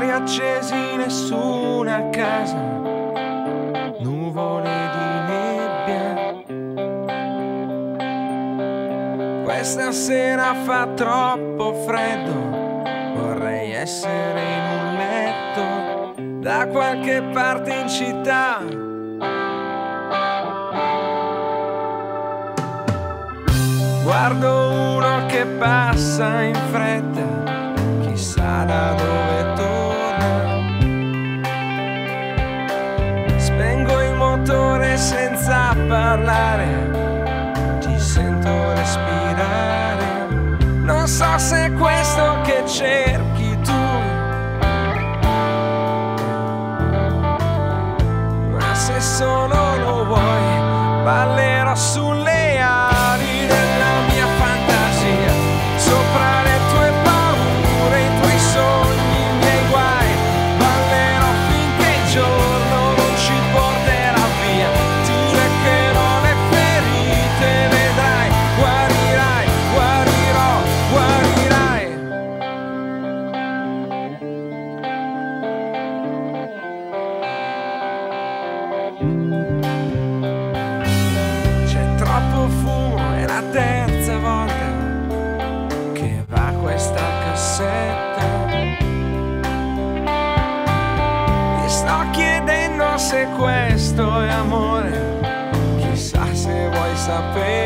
fari accesi, nessuna casa, nuvole di nebbia. Questa sera fa troppo freddo, vorrei essere in un letto da qualche parte in città. Guardo uno che passa in fretta, chissà da dove torna. Spengo il motore senza parlare, ti sento respirare. Non so se è questo che cerchi tu, ma se solo lo vuoi, ballerò sulle ali della mia fantasia, sopra le tue paure, i tuoi sogni, i miei guai. Ballerò finché il giorno non ci porterà via. Ti leccherò le ferite, vedrai, guarirai, guarirò, guarirai. C'è troppo fumo, è la terza volta che va questa cassetta. Mi sto chiedendo se questo è amore, chissà se vuoi sapere.